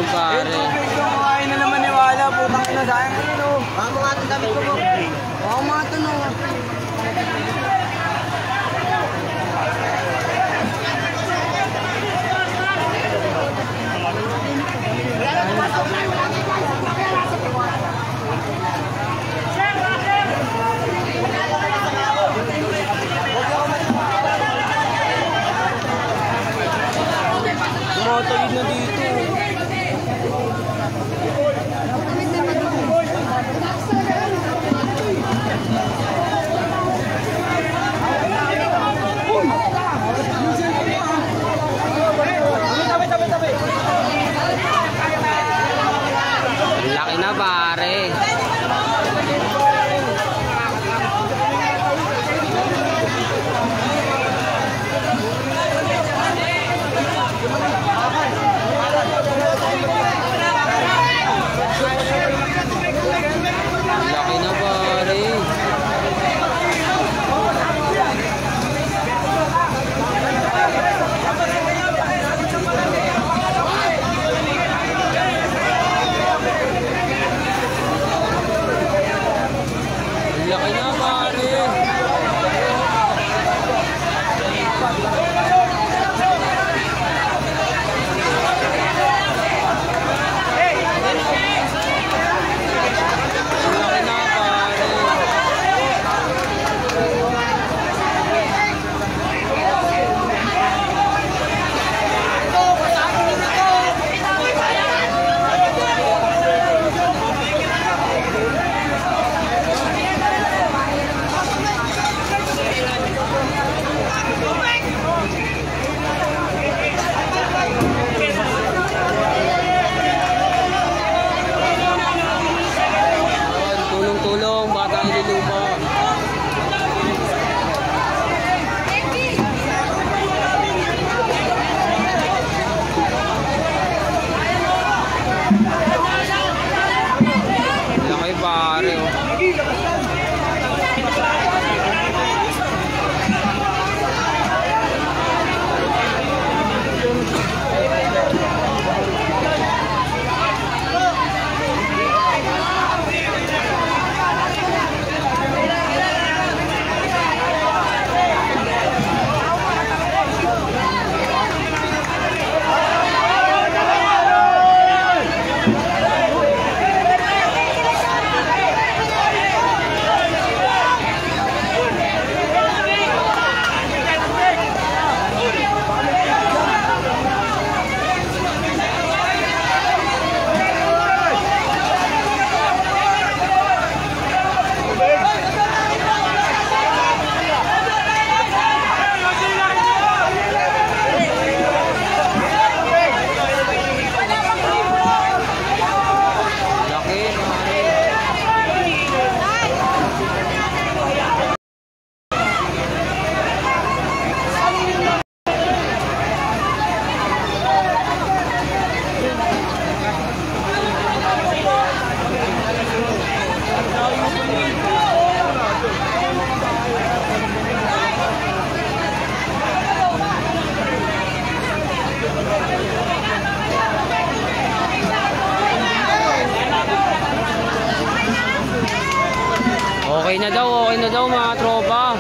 tulog pare. Kumain na naman niwala, putang ina sayang ano. Mga ito damit ko po. Mga ito no. Tumatawid na dito. Laki na pare. Laki na pare. Laki na pare. Tulong-tulong, baka nilulupa. Laki pare oh. Okay na daw mga tropa.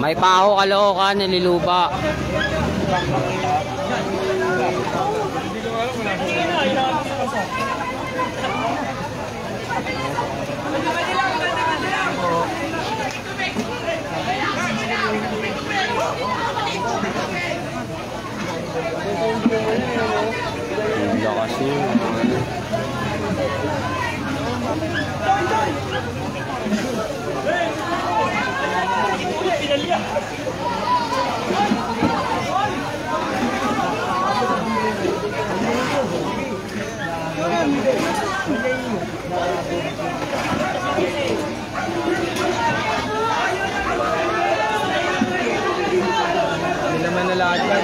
May Paho, Caloocan, Nililupa. Ang lakas yun. Hindi naman nalagyan.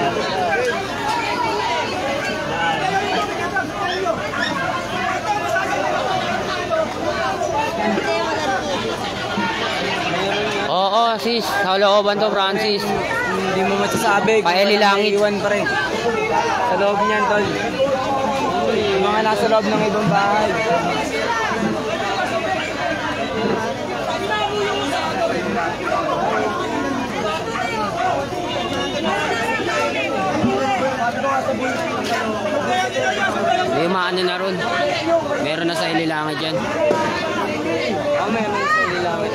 Oo, sis. Sa looban to, Francis. Hindi mo masasabi. Paeli langit. Iwan pa rin. Sa loob niyan, tol. Yung mga nasa loob ng ibang bahay. May maano na ron. Meron na sa ililangit dyan. Meron sa ililangit.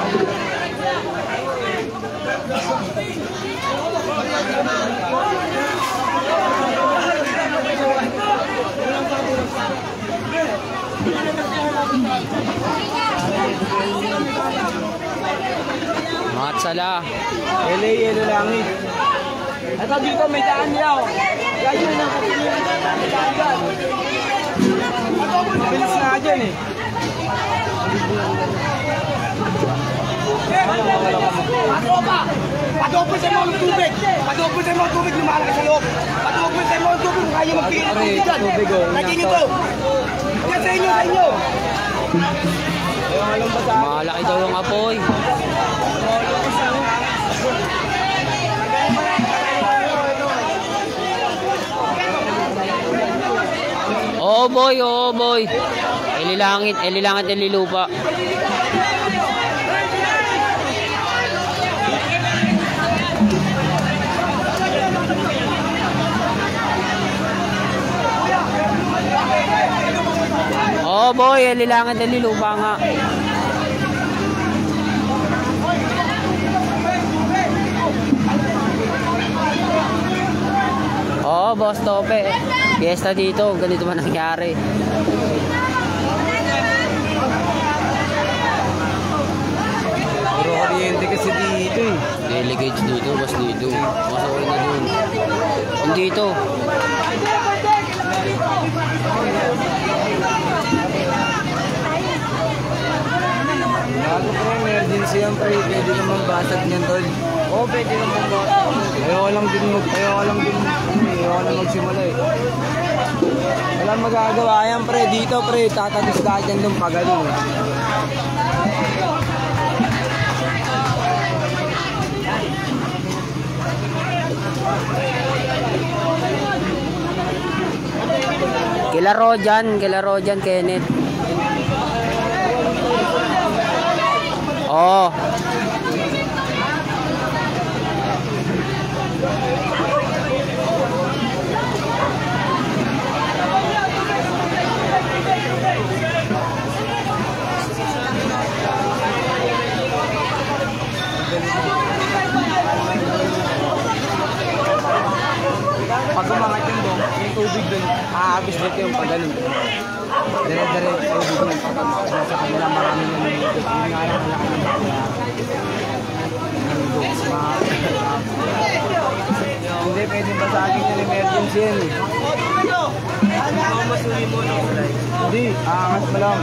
Matsala. LA, yelo langit. Ito dito, may daan niya. Yan yun ang kapilihan na may daan dyan. Mabilis na dyan eh. Patropa! Padopin sa mga tubig! Padopin sa mga tubig, lumalaki sa loob! Padopin sa mga tubig, kung kaya magpili ng tubig dyan! Naging ito! Yan sa inyo, sa inyo! Malaki daw yung apoy. Oo boy, oo boy. Ililangit, Nililupa. Oo boy, ililangit, Nililupa nga. Oo, boss Tope. Fiesta dito, ganito man nangyari. Puro kuryente kasi dito eh. Delegate dito, boss dito. Masaway na dun. Yung dito. Bago po, emergency yan pre. Pwede naman basag niyan tol. Oo, pwede naman basag. Ayoko lang magsimula eh. Walang magagawa yan pre. Dito pre, tatagis ka dyan nung pagaling eh. Kila Rojan, Kenneth. Oo. Pag umangat yung dong, yung tubig dun, aagos dito yung pagaling. Dire-dire tubig yung pagaling. Sa kanila marami yung nga yung malaki ng hindi, pwede ba sa akin yung emergency yan eh. Hindi, aangat mo lang.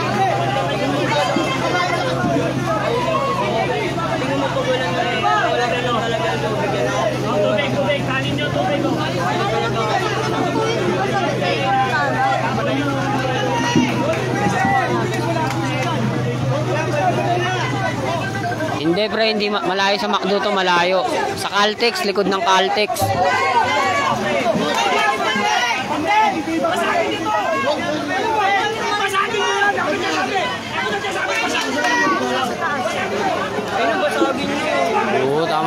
Tubig, kanin nyo, tubig. Hindi pre, hindi malayo sa McDo to, malayo. Sa Caltex, likod ng Caltex. Oo, tama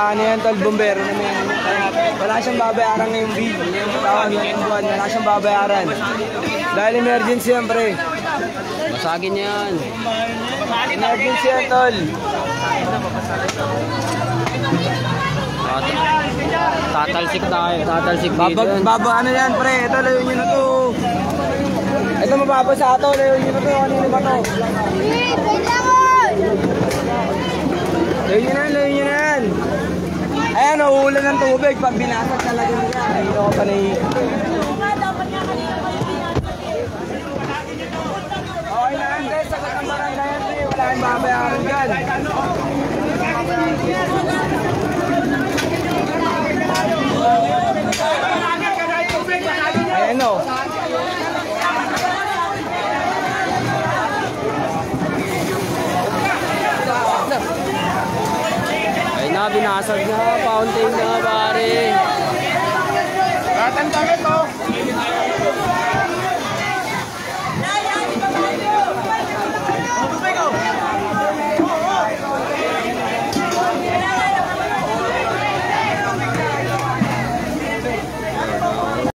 ano yan, tol, bombero na may kaya wala siyang babayaran ngayong bill. Yung tawag ngayong buwan, wala siyang babayaran. Dahil emergency yan, pre. Basagin niya yan. Emergency yan, tol. Tatalsik tayo. Tatalsik dito yan. Ano yan, pre? Ito, layo nyo na to. Ito, mababasa ito. Layo nyo na to. Kanino ba to? Layo nyo na yan, layo nyo na yan. Ayan, nahuhulan ng tubig. Pag binasag talaga nila. Hindi ako panay. Okay na yan, pre. Sagot ng barangay yan, pre. Wala kang babayaran dyan. Ayan o. Ay na, binasag na. Fountain na, pare. Lahat ang damit o.